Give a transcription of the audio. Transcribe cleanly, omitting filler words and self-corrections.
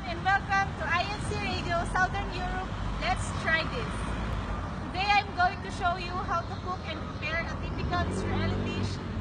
and welcome to INC Radio Southern Europe. Let's try this. Today I'm going to show you how to cook and prepare a typical Israeli dish